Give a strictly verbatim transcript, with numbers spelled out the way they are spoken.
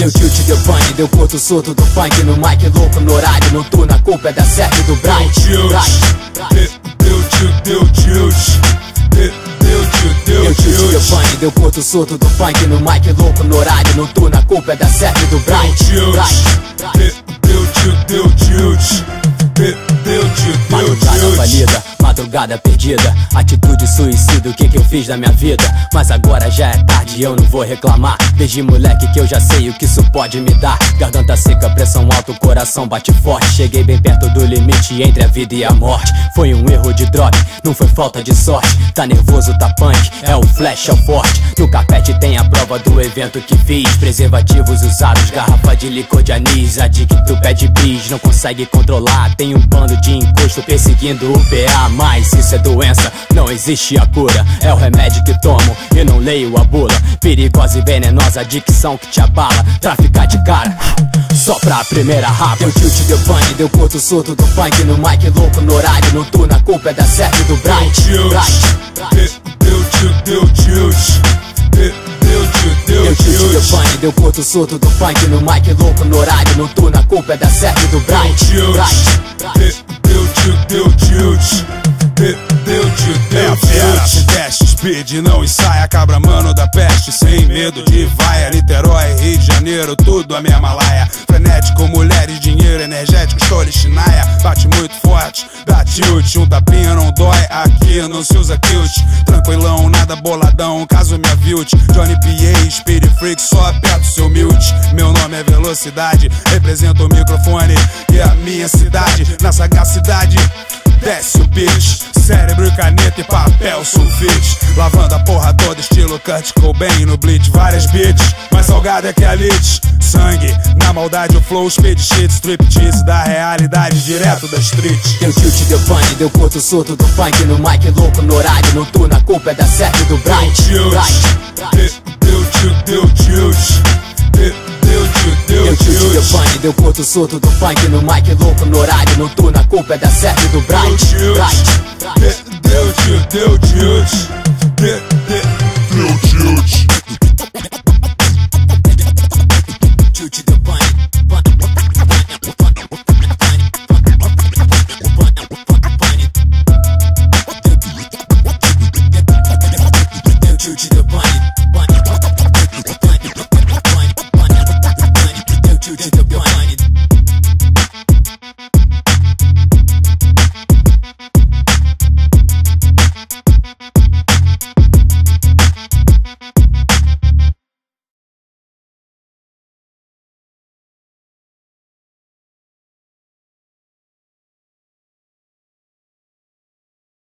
Deu tilt, deu pane, deu curto, surto do funk no mic louco, no horário noturno, a culpa é da Sérgio e do Bright. Deu tilt, deu tilt, deu tilt, Deu tilt, deu pane, deu curto, surto do funk no mic louco, no horário noturno, a culpa é da Sérgio e do Bright. Deu tilt, deu tilt, deu tilt. Madrugada falida, madrugada perdida, atitude suicida, o que que eu fiz na minha vida? Mas agora já é tarde e eu não vou reclamar. Desde moleque que eu já sei o que isso pode me dar. Garganta seca, pressão alta, o coração bate forte. Cheguei bem perto do limite entre a vida e a morte. Foi um erro de drop, não foi falta de sorte. Tá nervoso, tá punk, é o flash, é o forte. No carpete tem a prova do evento que fiz. Preservativos usados, garrafa de licor de anis. Adicto pede bis, não consegue controlar. Tem um bando de encosto perseguindo o P A. Mas isso é doença, não existe a cura. É o remédio que tomo e não leio a bula. Perigosa e venenosa adicção que te abala. Traficar de cara, só pra primeira rapa. Deu tilt, deu pane, deu curto, surto do funk no mic louco, no horário noturno, a culpa é da Sérgio e do Bright. Deu tilt, deu tilt, deu tilt, Deu tilt, deu pane, deu curto, surto do funk no mic louco, no horário noturno, a culpa é da Sérgio e do Bright. Deu tilt, deu tilt, deu tilt. É a fera, se teste, speed, não ensaia. Cabra mano da peste, sem medo de vaia. Niterói, Rio de Janeiro, tudo a mesma laia. Frenético, mulheres, dinheiro, energético, story, chinaia. Bate muito forte, dá tilt. Um tapinha não dói, aqui não se usa kilt. Tranquilão, nada boladão, caso me avilte. Johnny P A, Speed Freak, só aperta o seu mute. Meu nome é Velocidade, represento o microfone e a minha cidade. Na sagacidade, desce o pitch. Cérebro e caneta e papel sulfite. Lavando a porra toda, estilo Kurt Cobain no Blitz. Várias beats, mais salgado é que a lit. Sangue, na maldade o flow, speed shit, striptease da realidade, direto da street. Deu tilt, deu pane, deu curto, surto do funk no mic louco, no horário noturno, a culpa é da Sérgio e do Bright. Deu tilt, deu tilt, deu tilt, Deu tilt, deu pane, deu curto, surto do funk no mic louco, no horário noturno, a culpa é da Sérgio e do Bright. Deu tilt, deu tilt, deu tilt.